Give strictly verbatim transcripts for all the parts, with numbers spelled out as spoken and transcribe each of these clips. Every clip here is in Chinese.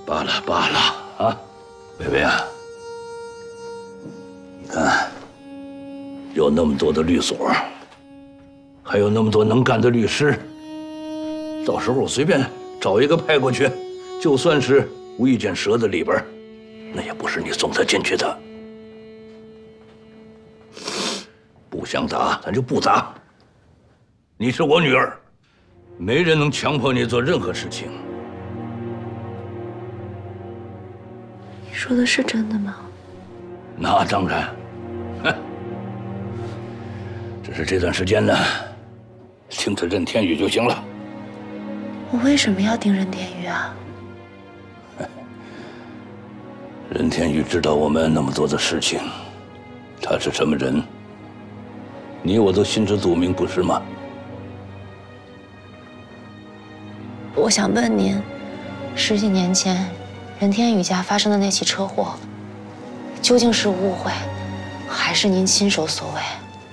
罢了罢了啊，薇薇啊，你看，有那么多的律所，还有那么多能干的律师，到时候我随便找一个派过去，就算是无意间折在里边，那也不是你送他进去的。不想打，咱就不打。你是我女儿，没人能强迫你做任何事情。 你说的是真的吗？ 那当然。哼，只是这段时间呢，听着任天宇就行了。 我为什么要听任天宇啊？ 任天宇知道我们那么多的事情，他是什么人，你我都心知肚明，不是吗？ 我想问您，十几年前任天宇家发生的那起车祸，究竟是误会，还是您亲手所为？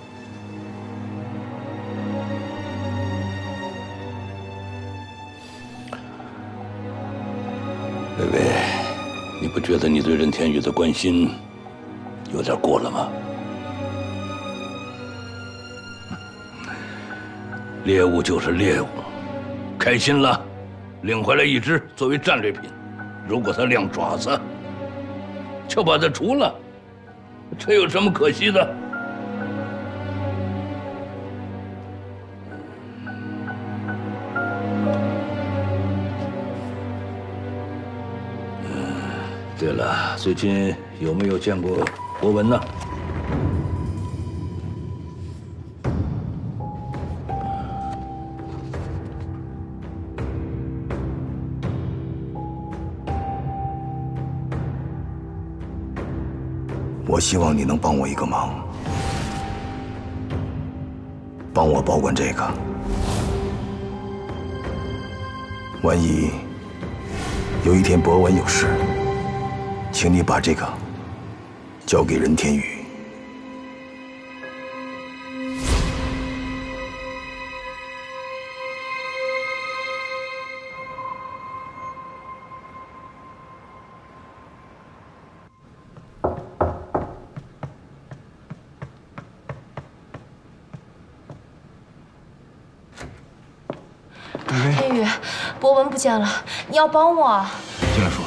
薇薇，你不觉得你对任天宇的关心有点过了吗？猎物就是猎物，开心了，领回来一只作为战利品。如果它亮爪子，就把它除了，这有什么可惜的？对了，最近有没有见过博文呢？ 我希望你能帮我一个忙，帮我保管这个。万一有一天博文有事，请你把这个交给任天宇。 天宇，博文不见了，你要帮我。 进来说。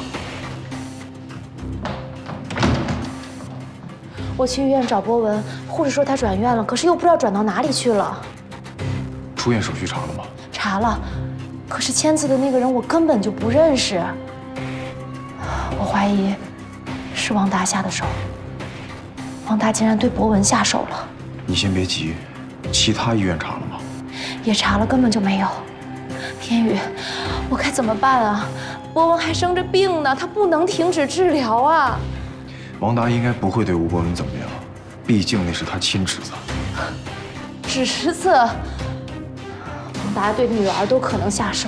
我去医院找博文，护士说他转院了，可是又不知道转到哪里去了。 出院手续查了吗？ 查了，可是签字的那个人我根本就不认识。我怀疑是王达下的手。王达竟然对博文下手了。 你先别急，其他医院查了吗？ 也查了，根本就没有。天宇，我该怎么办啊？博文还生着病呢，他不能停止治疗啊。 王达应该不会对吴博文怎么样，毕竟那是他亲侄子。 侄子，王达对女儿都可能下手。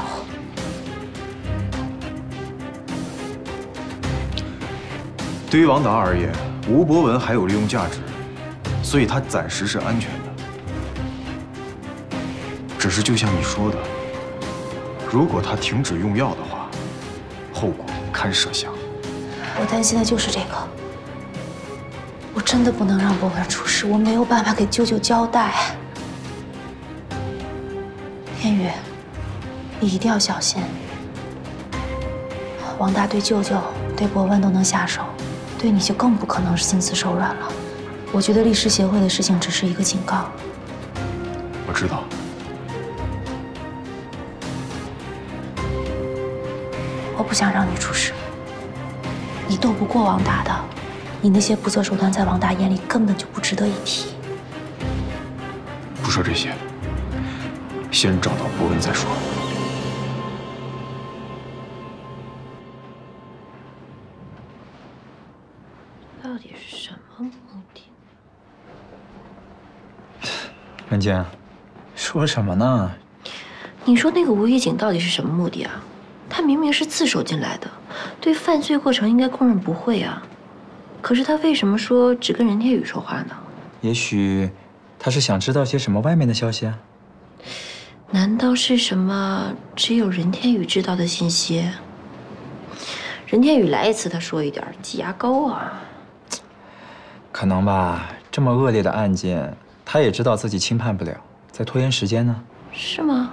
对于王达而言，吴博文还有利用价值，所以他暂时是安全的。只是就像你说的，如果他停止用药的话，后果堪设想。 我担心的就是这个。我真的不能让博文出事，我没有办法给舅舅交代。天宇，你一定要小心。王大对舅舅、对博文都能下手，对你就更不可能是心慈手软了。我觉得律师协会的事情只是一个警告。 我知道。 我不想让你出事。你斗不过王达的，你那些不择手段在王达眼里根本就不值得一提。 不说这些，先找到博文再说。 到底是什么目的？ 文静，说什么呢？ 你说那个吴一景到底是什么目的啊？他明明是自首进来的，对犯罪过程应该供认不讳啊。可是他为什么说只跟任天宇说话呢？ 也许他是想知道些什么外面的消息啊？ 难道是什么只有任天宇知道的信息？ 任天宇来一次他说一点，挤牙膏啊。 可能吧，这么恶劣的案件，他也知道自己轻判不了，在拖延时间呢。 是吗？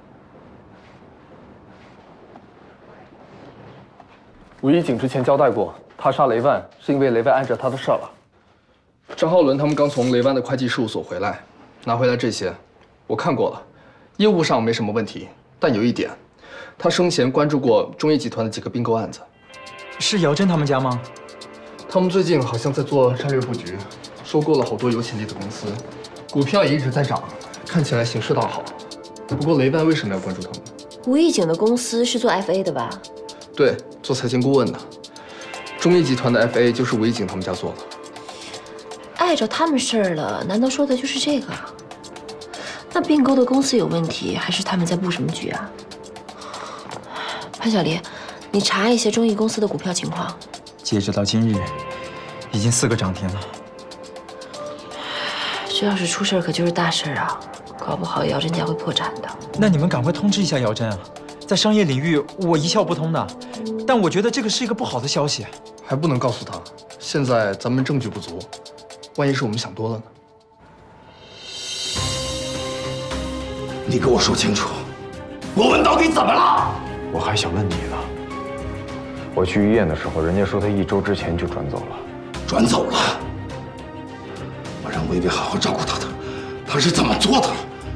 吴一景之前交代过，他杀雷万是因为雷万碍着他的事儿了。张浩伦他们刚从雷万的会计事务所回来，拿回来这些，我看过了，业务上没什么问题，但有一点，他生前关注过中业集团的几个并购案子。 是姚真他们家吗？ 他们最近好像在做战略布局，收购了好多有潜力的公司，股票也一直在涨，看起来形势大好。不过雷万为什么要关注他们？ 吴一景的公司是做 F A 的吧？ 对，做财经顾问的。中业集团的 F A 就是吴一景他们家做的。 碍着他们事儿了，难道说的就是这个？那并购的公司有问题，还是他们在布什么局啊？潘小黎，你查一些中意公司的股票情况。 截止到今日，已经四个涨停了。 这要是出事儿，可就是大事儿啊！搞不好姚真家会破产的。 那你们赶快通知一下姚真啊！在商业领域，我一窍不通的，但我觉得这个是一个不好的消息。 还不能告诉他，现在咱们证据不足，万一是我们想多了呢？ 你给我说清楚，博文到底怎么了？ 我还想问你呢。我去医院的时候，人家说他一周之前就转走了。 转走了。我让薇薇好好照顾他的，他是怎么做的？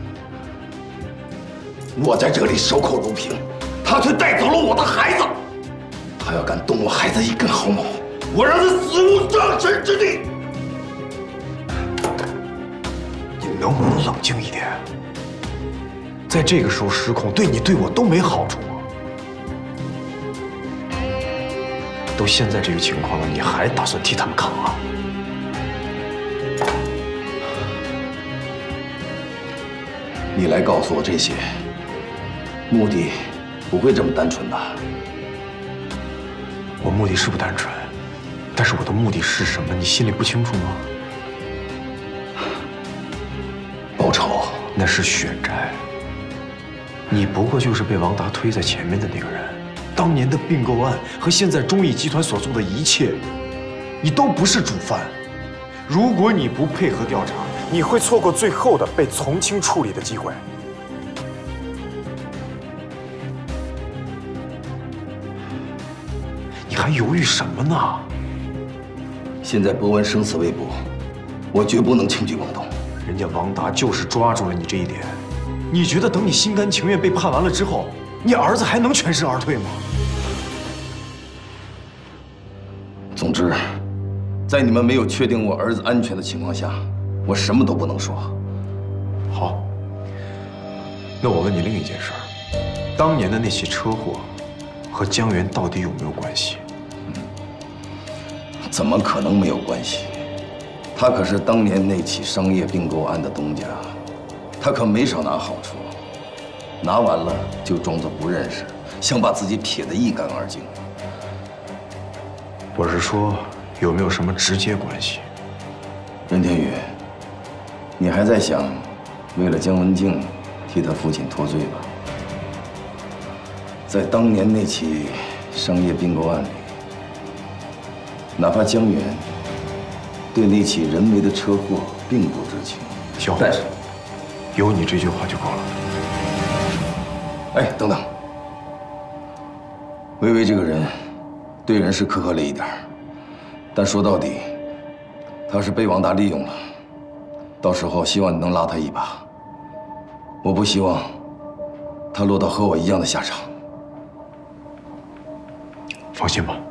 我在这里守口如瓶，他却带走了我的孩子。他要敢动我孩子一根毫毛，我让他死无葬身之地。 你能不能冷静一点？在这个时候失控，对你对我都没好处。都现在这个情况了，你还打算替他们扛啊？ 你来告诉我这些，目的不会这么单纯的。 我目的是不单纯，但是我的目的是什么？你心里不清楚吗？ 报仇， 那是血债。你不过就是被王达推在前面的那个人。当年的并购案和现在中意集团所做的一切，你都不是主犯。如果你不配合调查，你会错过最后的被从轻处理的机会。你还犹豫什么呢？ 现在博文生死未卜，我绝不能轻举妄动。 人家王达就是抓住了你这一点。你觉得等你心甘情愿被判完了之后，你儿子还能全身而退吗？ 总之，在你们没有确定我儿子安全的情况下，我什么都不能说。 好，那我问你另一件事儿：当年的那起车祸和江源到底有没有关系？ 怎么可能没有关系？他可是当年那起商业并购案的东家，他可没少拿好处。拿完了就装作不认识，想把自己撇得一干二净。 我是说，有没有什么直接关系？ 任天宇，你还在想为了江文静替他父亲脱罪吧？在当年那起商业并购案里，哪怕江源对那起人为的车祸并不知情， 行， 但是有你这句话就够了。 哎，等等，薇薇这个人对人是苛刻了一点，但说到底，她是被王达利用了。到时候希望你能拉她一把，我不希望她落到和我一样的下场。 放心吧。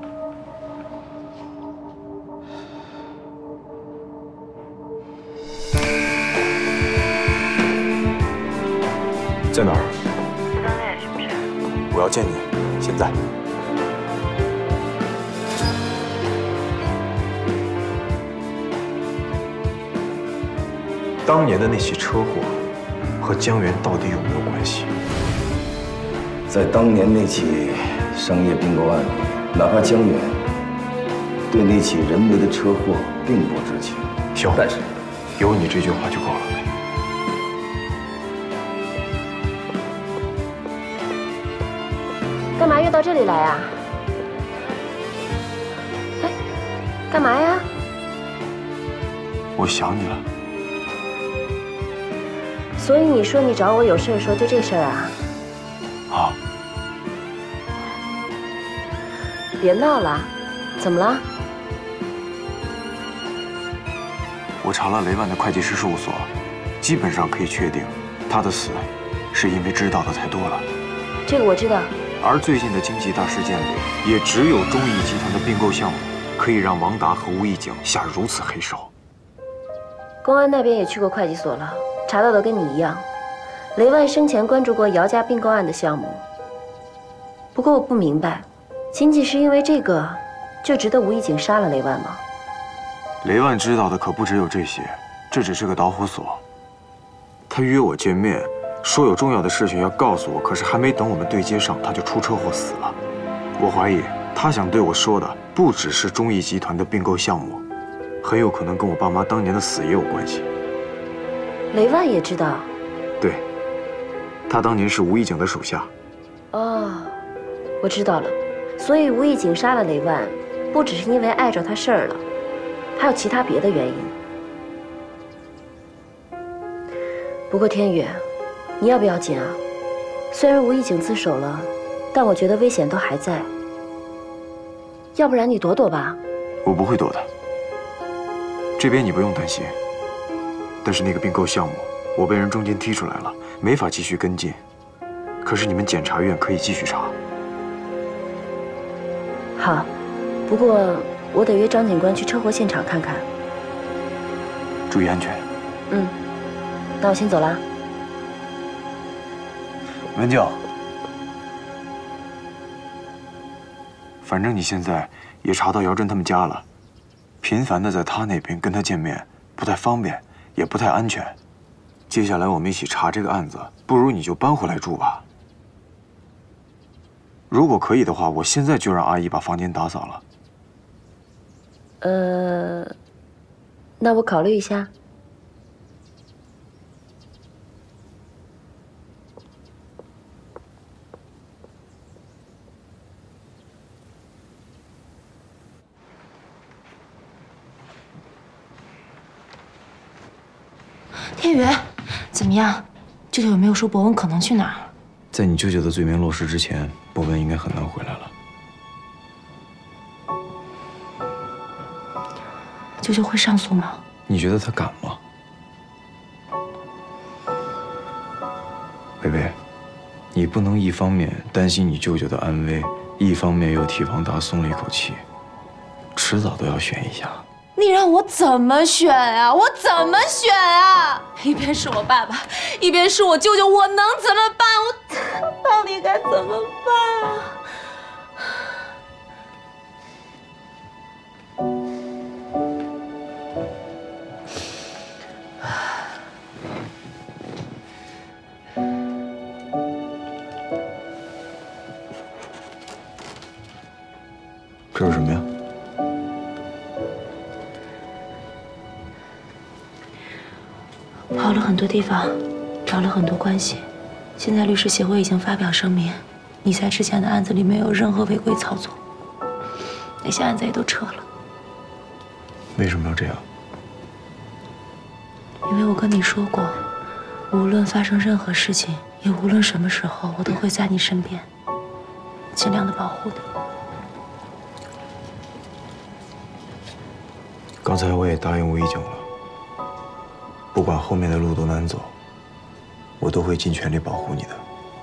在哪儿？ 商店是不是？ 我要见你，现在。当年的那起车祸和江源到底有没有关系？ 在当年那起商业并购案里，哪怕江源对那起人为的车祸并不知情， 行， 但是有你这句话就够了。 干嘛约到这里来啊？ 干嘛呀？ 我想你了。 所以你说你找我有事说就这事儿啊？ 啊。 别闹了，怎么了？ 我查了雷万的会计师事务所，基本上可以确定，他的死是因为知道的太多了。 这个我知道。 而最近的经济大事件里，也只有中义集团的并购项目，可以让王达和吴义景下如此黑手。 公安那边也去过会计所了，查到的跟你一样，雷万生前关注过姚家并购案的项目。不过我不明白，仅仅是因为这个，就值得吴义景杀了雷万吗？ 雷万知道的可不只有这些，这只是个导火索。他约我见面，说有重要的事情要告诉我，可是还没等我们对接上，他就出车祸死了。我怀疑他想对我说的不只是中义集团的并购项目，很有可能跟我爸妈当年的死也有关系。 雷万也知道？ 对，他当年是吴义景的手下。 哦，我知道了。所以吴义景杀了雷万，不只是因为碍着他事儿了，还有其他别的原因。不过天宇，你要不要紧啊？虽然吴义景自首了，但我觉得危险都还在。要不然你躲躲吧。 我不会躲的，这边你不用担心。但是那个并购项目，我被人中间踢出来了，没法继续跟进。可是你们检察院可以继续查。 好，不过我得约张警官去车祸现场看看。 注意安全。 嗯，那我先走了。 文静，反正你现在也查到姚真他们家了，频繁的在他那边跟他见面不太方便，也不太安全。接下来我们一起查这个案子，不如你就搬回来住吧。如果可以的话，我现在就让阿姨把房间打扫了。 呃，那我考虑一下。 天宇，怎么样？舅舅有没有说博文可能去哪儿？ 在你舅舅的罪名落实之前，博文应该很难回来了。 舅舅会上诉吗？ 你觉得他敢吗？薇薇，你不能一方面担心你舅舅的安危，一方面又替王达松了一口气，迟早都要选一下。 你让我怎么选啊？我怎么选啊？一边是我爸爸，一边是我舅舅，我能怎么办？我到底该怎么办啊？ 这是什么呀？ 跑了很多地方，找了很多关系，现在律师协会已经发表声明，你在之前的案子里没有任何违规操作，那些案子也都撤了。 为什么要这样？ 因为我跟你说过，无论发生任何事情，也无论什么时候，我都会在你身边，尽量的保护你。 刚才我也答应吴义景了。不管后面的路多难走，我都会尽全力保护你的。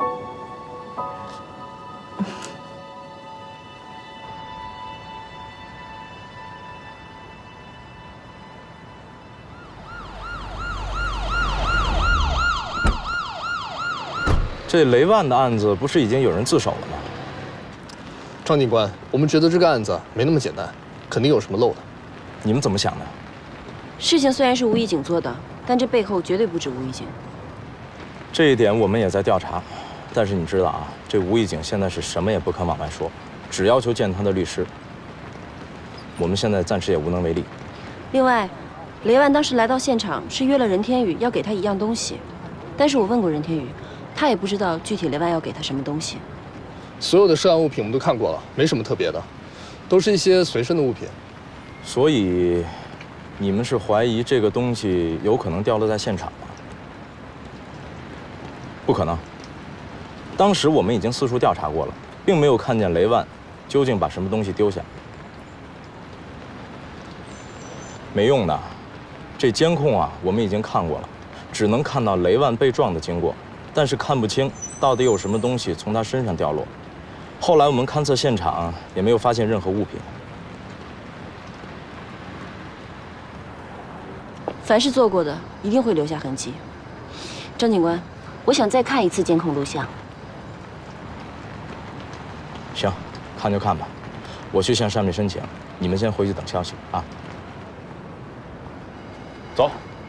这雷万的案子不是已经有人自首了吗？ 张警官，我们觉得这个案子没那么简单，肯定有什么漏的。 你们怎么想的？ 事情虽然是吴义景做的，但这背后绝对不止吴义景。 这一点我们也在调查，但是你知道啊，这吴义景现在是什么也不肯往外说，只要求见他的律师。我们现在暂时也无能为力。 另外，雷万当时来到现场是约了任天宇要给他一样东西，但是我问过任天宇，他也不知道具体雷万要给他什么东西。 所有的涉案物品我们都看过了，没什么特别的，都是一些随身的物品。 所以，你们是怀疑这个东西有可能掉落在现场吗？不可能。当时我们已经四处调查过了，并没有看见雷万究竟把什么东西丢下。没用的，这监控啊，我们已经看过了，只能看到雷万被撞的经过，但是看不清到底有什么东西从他身上掉落。后来我们勘测现场，也没有发现任何物品。 凡是做过的，一定会留下痕迹。张警官，我想再看一次监控录像。 行，看就看吧，我去向上面申请，你们先回去等消息啊。走。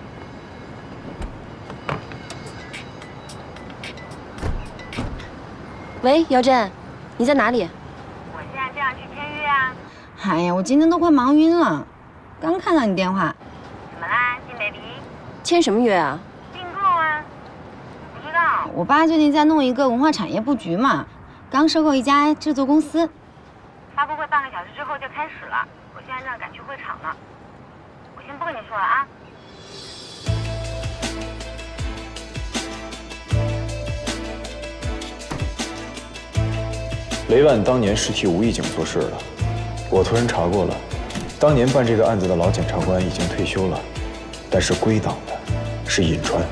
喂，姚震，你在哪里？ 我现在正要去签约啊。 哎呀，我今天都快忙晕了，刚看到你电话。 怎么啦，金北皮？ 签什么约啊？ 并购啊？不知道。 我爸最近在弄一个文化产业布局嘛，刚收购一家制作公司。 发布会半个小时之后就开始了，我现在正赶去会场呢。我先不跟你说了啊。 雷万当年是替吴义景做事的，我突然查过了。 当年办这个案子的老检察官已经退休了，但是归档的是尹川。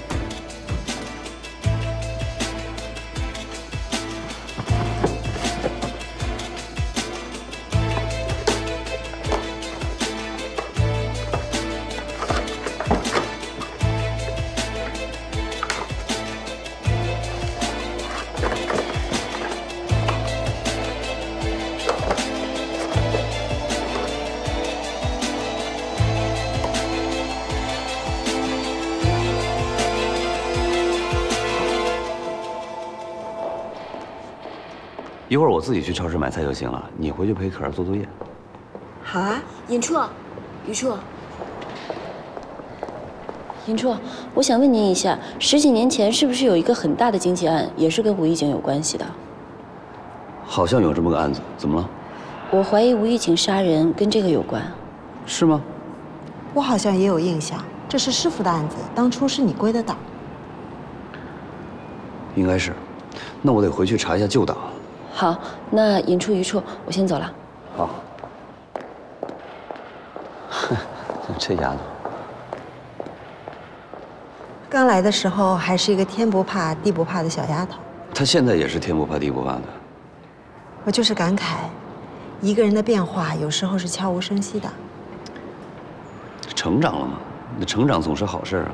一会儿我自己去超市买菜就行了，你回去陪可儿做作业。 好啊，尹处，于处，尹处，我想问您一下，十几年前是不是有一个很大的经济案，也是跟吴义景有关系的？ 好像有这么个案子，怎么了？ 我怀疑吴义景杀人跟这个有关。 是吗？ 我好像也有印象，这是师傅的案子，当初是你归的档。 应该是，那我得回去查一下旧档。 好，那尹处、于处，我先走了。 好。哼，这丫头， 刚来的时候还是一个天不怕地不怕的小丫头。 她现在也是天不怕地不怕的。 我就是感慨，一个人的变化有时候是悄无声息的。 成长了嘛，那成长总是好事啊。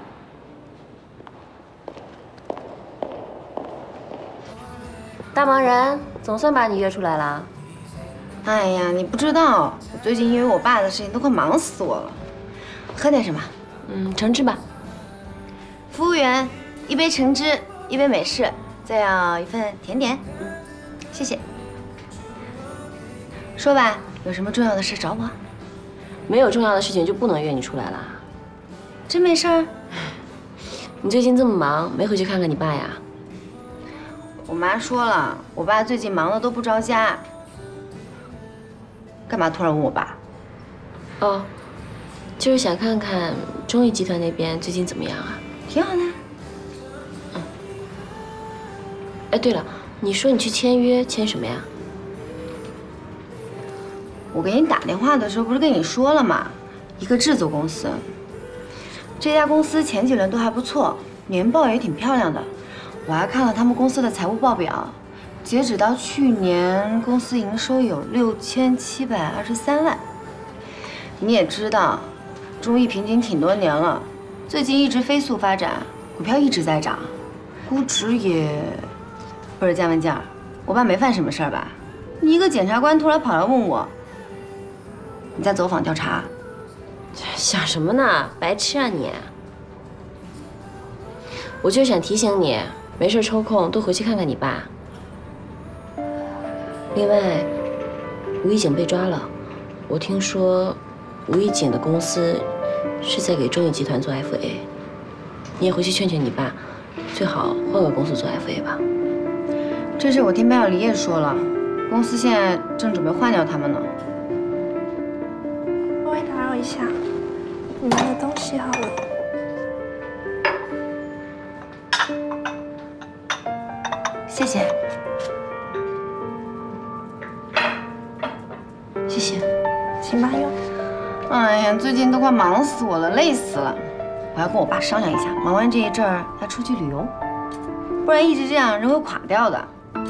大忙人，总算把你约出来了。 哎呀，你不知道，我最近因为我爸的事情都快忙死我了。喝点什么？ 嗯，橙汁吧。 服务员，一杯橙汁，一杯美式，再要一份甜点。嗯，谢谢。说吧，有什么重要的事找我？ 没有重要的事情就不能约你出来了。 真没事儿？ 你最近这么忙，没回去看看你爸呀？ 我妈说了，我爸最近忙得都不着家。干嘛突然问我爸？ 哦，就是想看看中艺集团那边最近怎么样啊？ 挺好的。 嗯。哎，对了，你说你去签约，签什么呀？ 我给你打电话的时候不是跟你说了吗？一个制作公司。这家公司前几轮都还不错，年报也挺漂亮的。 我还看了他们公司的财务报表，截止到去年，公司营收有六千七百二十三万。你也知道，中艺瓶颈挺多年了，最近一直飞速发展，股票一直在涨，估值也不是价问价。我爸没犯什么事儿吧？你一个检察官突然跑来问我，你在走访调查？ 想什么呢？白痴啊你！我就是想提醒你。 没事，抽空多回去看看你爸。另外，吴义景被抓了，我听说吴义景的公司是在给中艺集团做 F A， 你也回去劝劝你爸，最好换个公司做 F A 吧。 这事我听白小黎也说了，公司现在正准备换掉他们呢。 一下你们的东西好了。 谢谢，谢谢， 请慢用。 哎呀，最近都快忙死我了，累死了。我要跟我爸商量一下，忙完这一阵儿要出去旅游，不然一直这样人会垮掉的。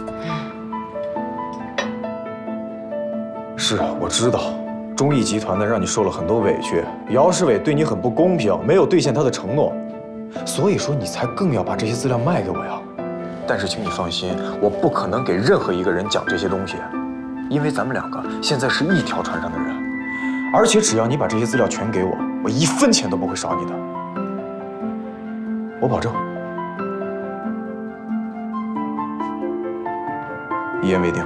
是啊，我知道，忠义集团呢让你受了很多委屈，姚世伟对你很不公平，没有兑现他的承诺，所以说你才更要把这些资料卖给我呀。但是请你放心，我不可能给任何一个人讲这些东西，因为咱们两个现在是一条船上的人，而且只要你把这些资料全给我，我一分钱都不会少你的，我保证。一言为定。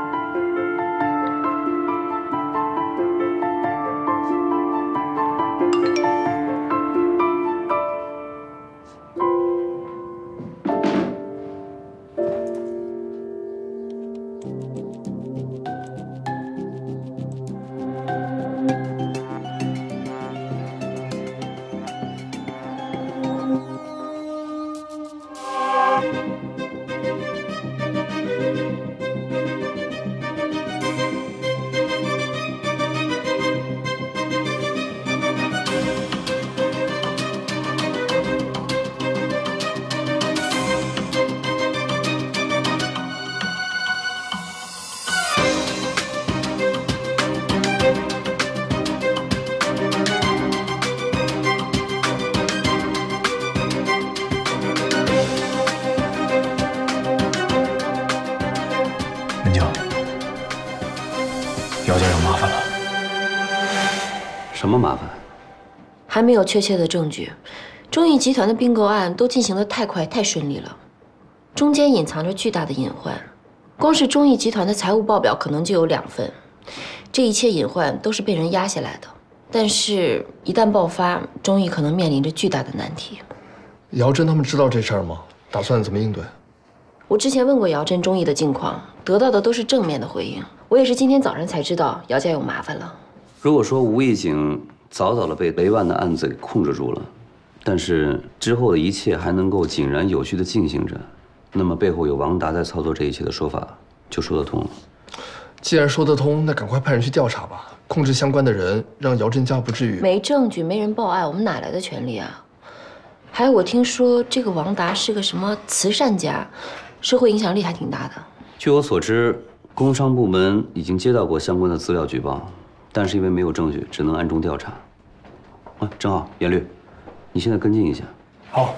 什么麻烦？ 还没有确切的证据。忠义集团的并购案都进行得太快太顺利了，中间隐藏着巨大的隐患。光是忠义集团的财务报表可能就有两份，这一切隐患都是被人压下来的。但是，一旦爆发，忠义可能面临着巨大的难题。 姚真他们知道这事儿吗？打算怎么应对？ 我之前问过姚真忠义的近况，得到的都是正面的回应。我也是今天早上才知道姚家有麻烦了。 如果说吴义景早早的被雷万的案子给控制住了，但是之后的一切还能够井然有序的进行着，那么背后有王达在操作这一切的说法就说得通了。 既然说得通，那赶快派人去调查吧，控制相关的人，让姚真家不至于没证据、没人报案，我们哪来的权利啊？还有，我听说这个王达是个什么慈善家，社会影响力还挺大的。 据我所知，工商部门已经接到过相关的资料举报。但是因为没有证据，只能暗中调查。啊，正好，严律，你现在跟进一下。 好。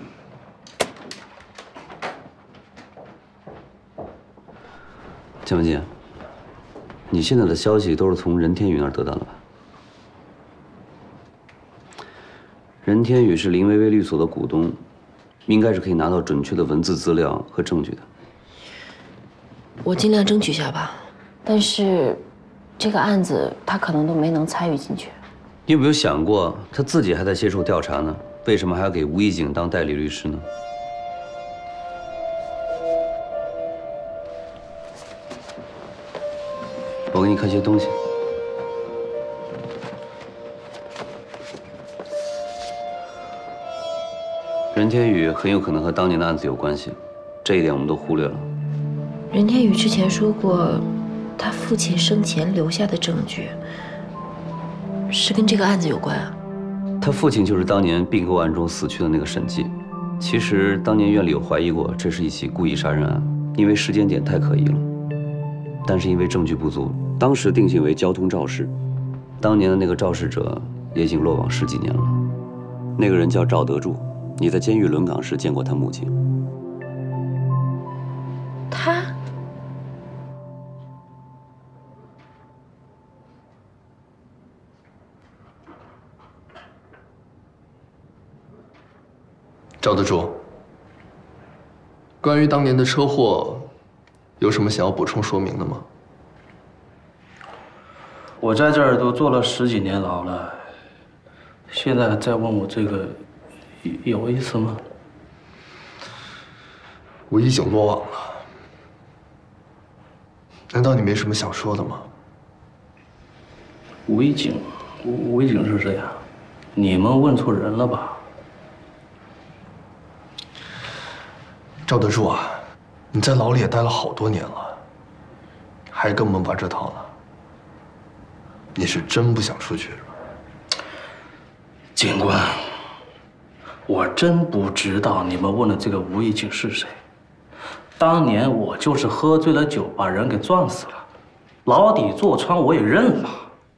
江文静，你现在的消息都是从任天宇那儿得到的吧？任天宇是林薇薇律所的股东，应该是可以拿到准确的文字资料和证据的。 我尽量争取下吧，但是。这个案子他可能都没能参与进去。 你有没有想过，他自己还在接受调查呢，为什么还要给吴义景当代理律师呢？我给你看些东西。任天宇很有可能和当年的案子有关系，这一点我们都忽略了。 任天宇之前说过。他父亲生前留下的证据，是跟这个案子有关啊？ 他父亲就是当年并购案中死去的那个审计。其实当年院里有怀疑过，这是一起故意杀人案，因为时间点太可疑了。但是因为证据不足，当时定性为交通肇事。当年的那个肇事者也已经落网十几年了。那个人叫赵德柱，你在监狱轮岗时见过他母亲。 他。 赵德柱，关于当年的车祸，有什么想要补充说明的吗？ 我在这儿都坐了十几年牢了，现在再问我这个，有意思吗？ 我已经落网了，难道你没什么想说的吗？ 吴义景吴一景是谁呀？你们问错人了吧？ 赵德柱啊，你在牢里也待了好多年了，还跟我们玩这套呢？你是真不想出去是吧？ 警官，我真不知道你们问的这个吴一景是谁。当年我就是喝醉了酒，把人给撞死了，牢底坐穿我也认了。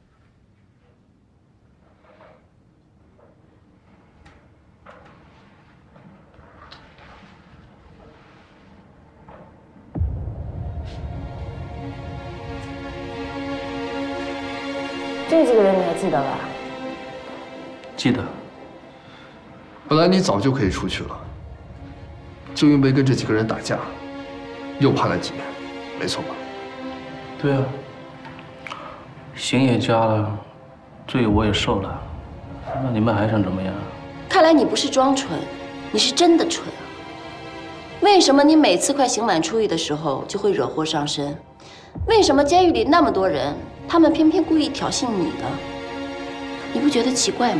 这几个人你还记得吧？ 记得。 本来你早就可以出去了，就因为跟这几个人打架，又判了几年，没错吧？ 对啊。刑也加了，罪我也受了，那你们还想怎么样？ 看来你不是装蠢，你是真的蠢啊！为什么你每次快刑满出狱的时候就会惹祸上身？为什么监狱里那么多人？ 他们偏偏故意挑衅你呢，你不觉得奇怪吗？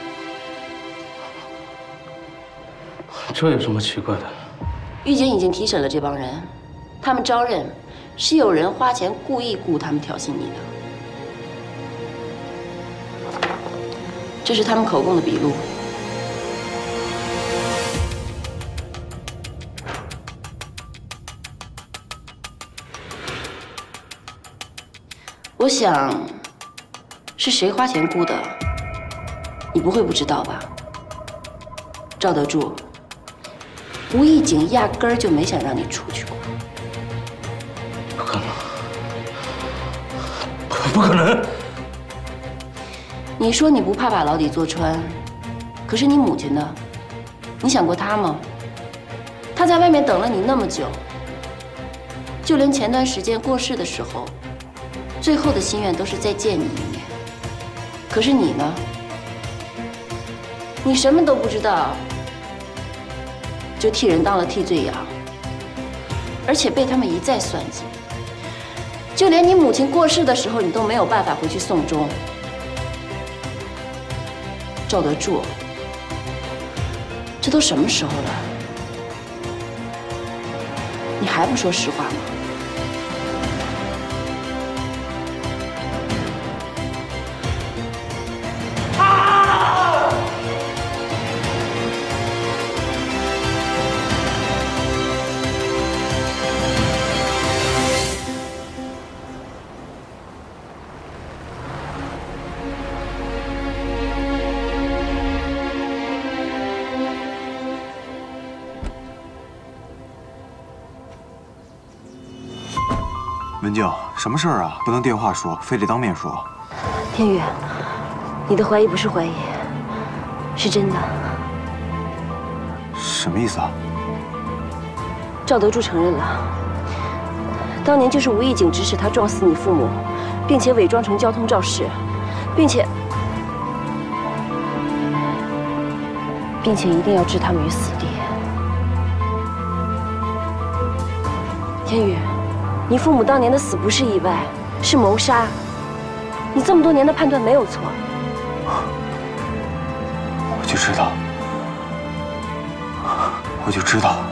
这有什么奇怪的？ 狱警已经提审了这帮人，他们招认是有人花钱故意雇他们挑衅你的，这是他们口供的笔录。我想，是谁花钱雇的，你不会不知道吧？赵德柱，吴义景压根儿就没想让你出去过。 不可能，不不可能！ 你说你不怕把牢底坐穿，可是你母亲呢？你想过她吗？她在外面等了你那么久，就连前段时间过世的时候。 最后的心愿都是再见你一面，可是你呢？你什么都不知道，就替人当了替罪羊，而且被他们一再算计，就连你母亲过世的时候，你都没有办法回去送终。赵德柱，这都什么时候了，你还不说实话吗？ 文静，什么事儿啊？不能电话说，非得当面说。 天宇，你的怀疑不是怀疑，是真的。 什么意思啊？ 赵德柱承认了，当年就是吴义景指使他撞死你父母，并且伪装成交通肇事，并且并且一定要置他们于死地。天宇。 你父母当年的死不是意外，是谋杀。你这么多年的判断没有错。 我就知道，我就知道。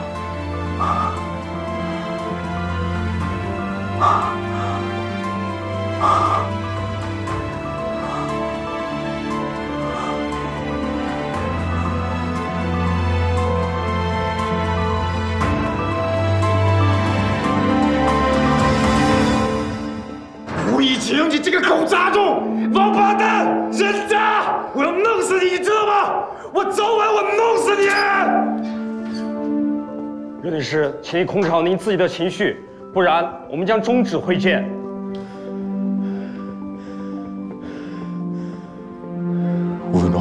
请你这个狗杂种、王八蛋、人渣！我要弄死你，你知道吗？我早晚我弄死你！ 刘律师，请你控制好您自己的情绪，不然我们将终止会见。 五分钟。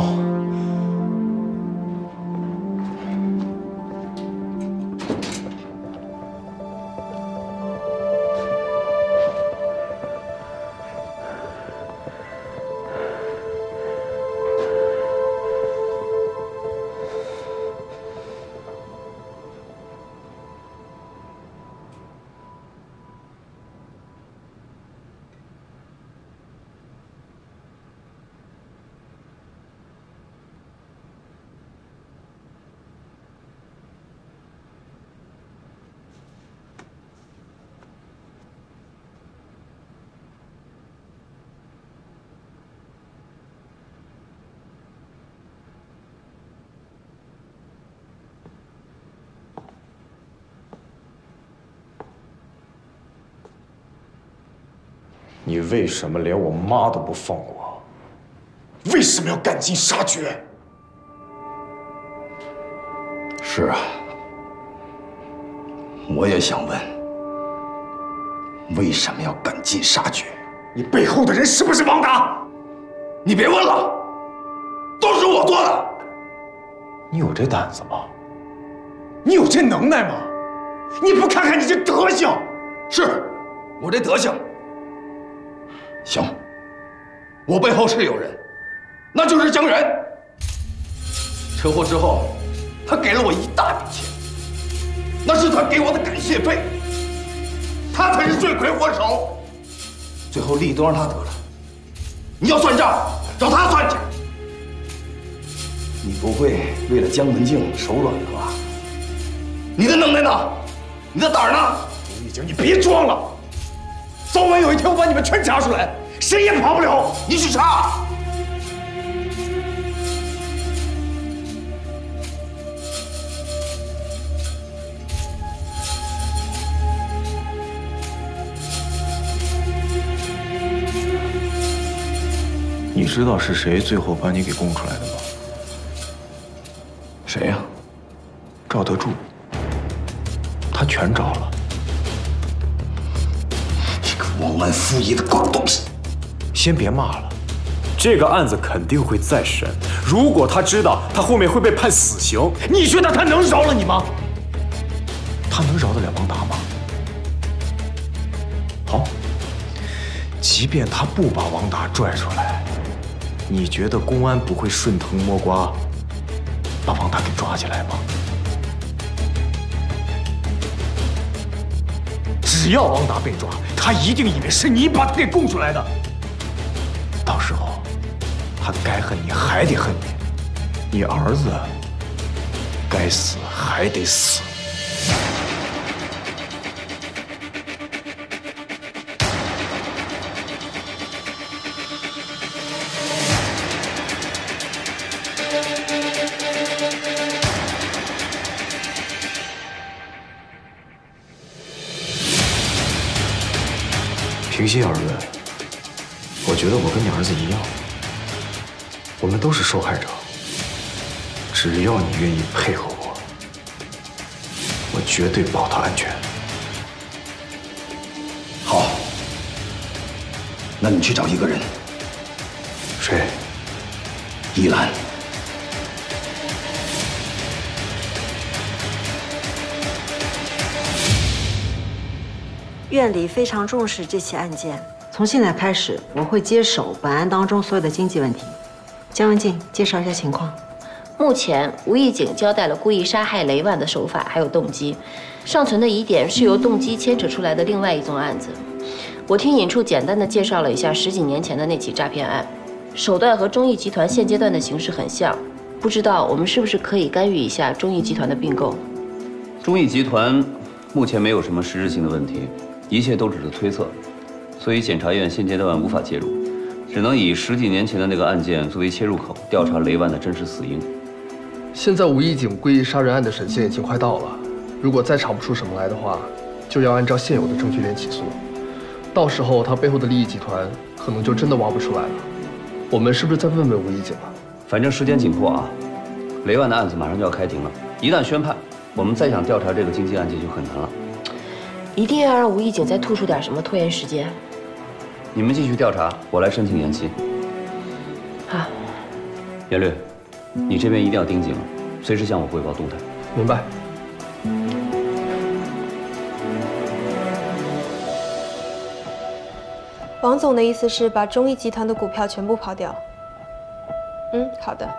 你为什么连我妈都不放过？为什么要赶尽杀绝？ 是啊，我也想问，为什么要赶尽杀绝？ 你背后的人是不是王达？ 你别问了，都是我做的。 你有这胆子吗？你有这能耐吗？你不看看你这德行！ 是，我这德行。行，我背后是有人，那就是江源。车祸之后，他给了我一大笔钱，那是他给我的感谢费。他才是罪魁祸首。最后利益都让他得了，你要算账，找他算去。你不会为了江文静手软了吧？你的能耐呢？你的胆儿呢？ 吴玉京，你别装了，早晚有一天我把你们全查出来，谁也跑不了。 你去查。 你知道是谁最后把你给供出来的吗？ 谁呀？ 赵德柱。他全招了。 这个忘恩负义的狗东西！ 先别骂了，这个案子肯定会再审。如果他知道他后面会被判死刑，你觉得他能饶了你吗？他能饶得了王达吗？好，即便他不把王达拽出来，你觉得公安不会顺藤摸瓜，把王达给抓起来吗？只要王达被抓，他一定以为是你把他给供出来的。到时候，他该恨你还得恨你，你儿子该死还得死。平心而论，我觉得我跟你儿子一样，我们都是受害者。只要你愿意配合我，我绝对保他安全。 好，那你去找一个人。 谁？ 依兰。 院里非常重视这起案件，从现在开始，我会接手本案当中所有的经济问题。江文静，介绍一下情况。 目前，吴义景交代了故意杀害雷万的手法还有动机，尚存的疑点是由动机牵扯出来的另外一宗案子。我听尹处简单的介绍了一下十几年前的那起诈骗案，手段和中义集团现阶段的形势很像，不知道我们是不是可以干预一下中义集团的并购？ 中义集团目前没有什么实质性的问题。一切都只是推测，所以检察院现阶段无法介入，只能以十几年前的那个案件作为切入口，调查雷万的真实死因。 现在吴义景故意杀人案的审线已经快到了，如果再查不出什么来的话，就要按照现有的证据链起诉，到时候他背后的利益集团可能就真的挖不出来了。我们是不是再问问吴义景啊？ 反正时间紧迫啊，雷万的案子马上就要开庭了，一旦宣判，我们再想调查这个经济案件就很难了。 一定要让吴义景再吐出点什么，拖延时间。 你们继续调查，我来申请延期。 好。 严律，你这边一定要盯紧了，随时向我汇报动态。 明白。 王总的意思是把中义集团的股票全部抛掉。嗯，好的。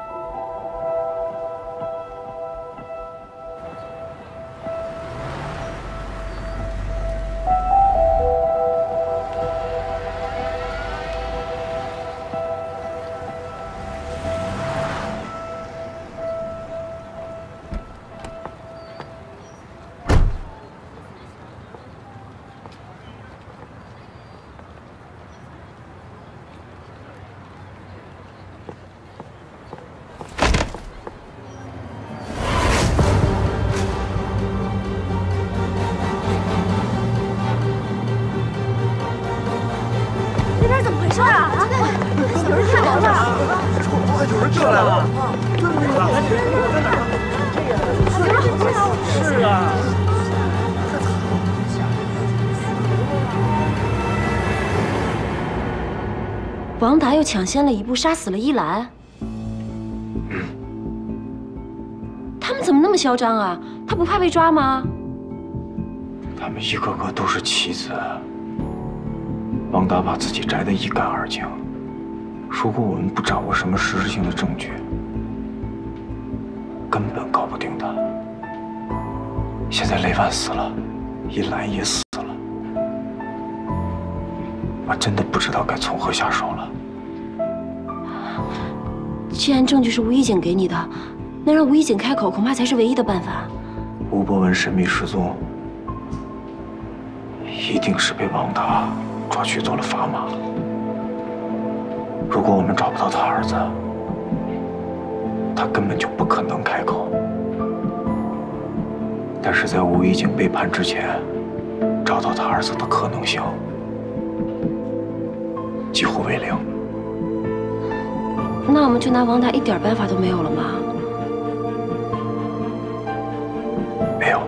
王达又抢先了一步杀死了依兰。嗯。他们怎么那么嚣张啊？他不怕被抓吗？ 他们一个个都是棋子。王达把自己摘得一干二净。如果我们不掌握什么实质性的证据，根本搞不定他。现在雷万死了，依兰也死了，我真的不知道该从何下手了。 既然证据是吴一景给你的，那让吴一景开口恐怕才是唯一的办法。 吴博文神秘失踪，一定是被王达抓去做了砝码。如果我们找不到他儿子，他根本就不可能开口。但是在吴一景被判之前，找到他儿子的可能性几乎为零。 那我们就拿王达一点办法都没有了吗？ 没有。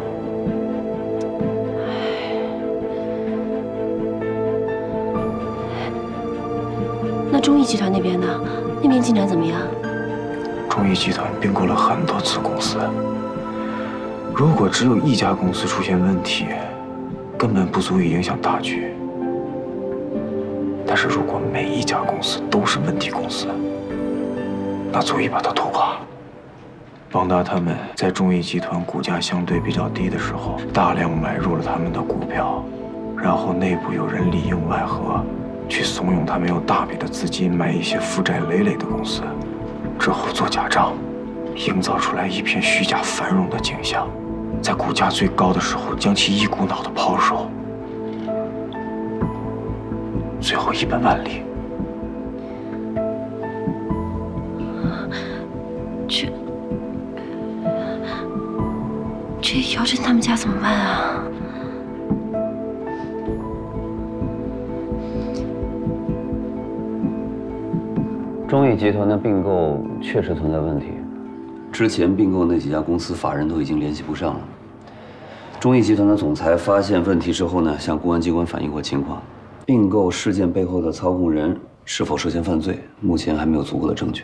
那中义集团那边呢？那边进展怎么样？ 中义集团并购了很多子公司，如果只有一家公司出现问题，根本不足以影响大局。但是如果每一家公司都是问题公司，那足以把它拖垮。王达他们在中义集团股价相对比较低的时候，大量买入了他们的股票，然后内部有人里应外合，去怂恿他们用大笔的资金买一些负债累累的公司，之后做假账，营造出来一片虚假繁荣的景象，在股价最高的时候将其一股脑的抛售，最后一本万利。 这这姚振他们家怎么办啊？ 中义集团的并购确实存在问题，之前并购那几家公司法人都已经联系不上了。中义集团的总裁发现问题之后呢，向公安机关反映过情况。并购事件背后的操控人是否涉嫌犯罪，目前还没有足够的证据。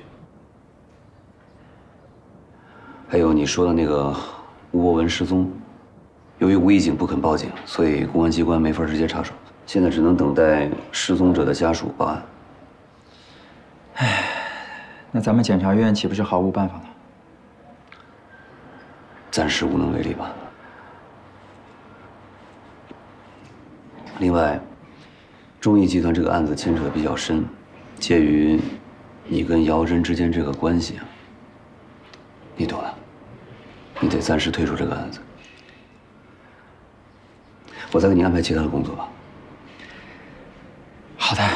还有你说的那个吴博文失踪，由于吴义景不肯报警，所以公安机关没法直接插手，现在只能等待失踪者的家属报案。 唉，那咱们检察院岂不是毫无办法了？ 暂时无能为力吧。另外，中义集团这个案子牵扯得比较深，介于你跟姚真之间这个关系，你懂的。你得暂时退出这个案子，我再给你安排其他的工作吧。 好的。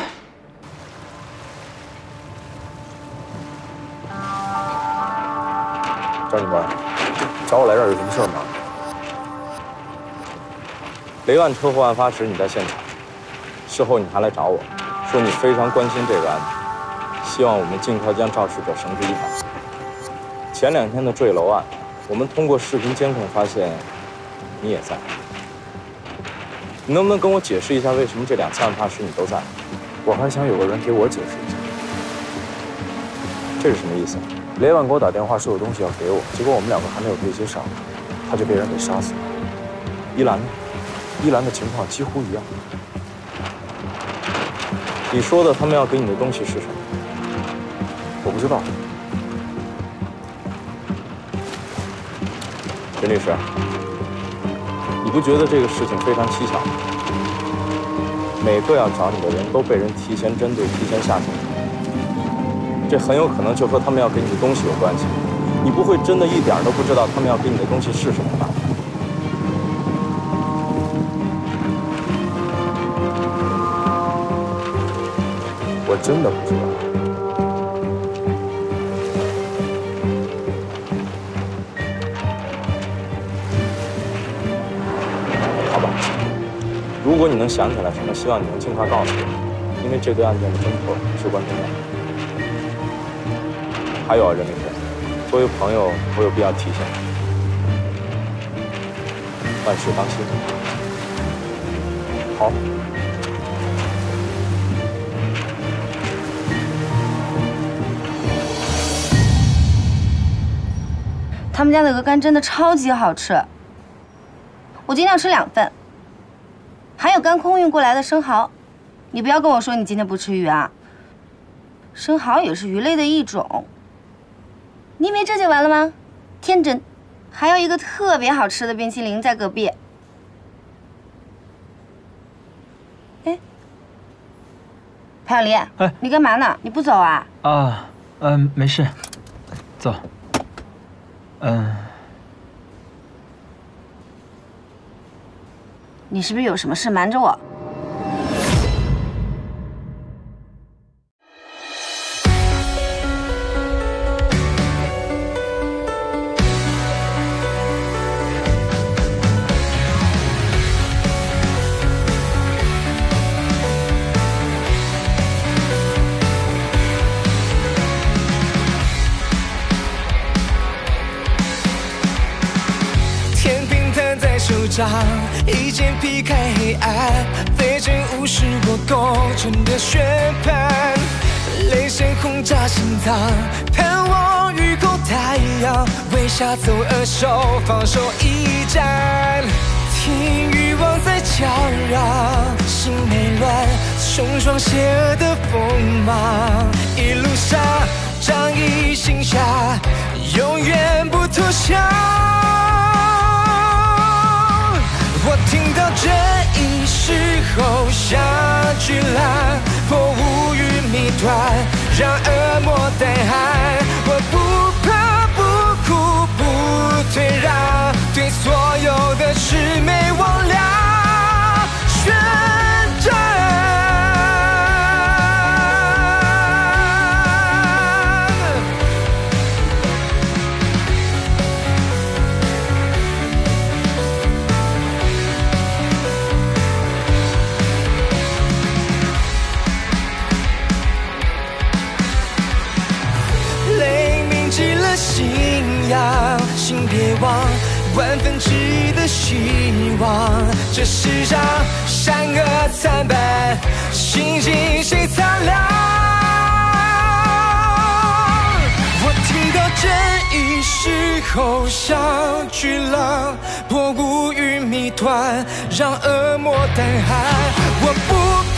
张警官，找我来这儿有什么事吗？雷万车祸案发时你在现场，事后你还来找我，说你非常关心这个案子，希望我们尽快将肇事者绳之以法。前两天的坠楼案，我们通过视频监控发现你也在，你能不能跟我解释一下为什么这两次案发时你都在？ 我还想有个人给我解释一下， 这是什么意思？ 雷万给我打电话说有东西要给我，结果我们两个还没有对接上，他就被人给杀死了。 依兰呢？ 依兰的情况几乎一样。 你说的他们要给你的东西是什么？ 我不知道。 陈律师，你不觉得这个事情非常蹊跷吗？每个要找你的人都被人提前针对、提前下手，这很有可能就和他们要给你的东西有关系。你不会真的一点都不知道他们要给你的东西是什么吧？ 我真的不知道。 好吧，如果你能想起来什么，希望你能尽快告诉我，因为这对案件的侦破至关重要。还有啊，任律师，作为朋友，我有必要提醒你，万事当心。好。 他们家的鹅肝真的超级好吃，我今天要吃两份。还有刚空运过来的生蚝，你不要跟我说你今天不吃鱼啊。生蚝也是鱼类的一种。你以为这就完了吗？天真。还有一个特别好吃的冰淇淋在隔壁。哎，潘小黎，哎，你干嘛呢？你不走啊？ 啊，嗯，没事，走。嗯， 你是不是有什么事瞒着我？ 一剑劈开黑暗，飞针无视我构成的宣判，泪腺轰炸心脏，盼望雨后太阳，为下走而守，放手一战。听欲望在叫嚷，心没乱，冲撞邪恶的锋芒，一路上仗义行侠，永远不投降。我听到这一时候像巨浪，破无与谜团，让恶魔胆寒。我不怕不哭不退让，对所有的魑魅魍魉宣战。请别忘万分之一的希望，这世上善恶参半，心境谁擦亮？我听到这一时候像巨浪，破无与谜团，让恶魔胆寒。我不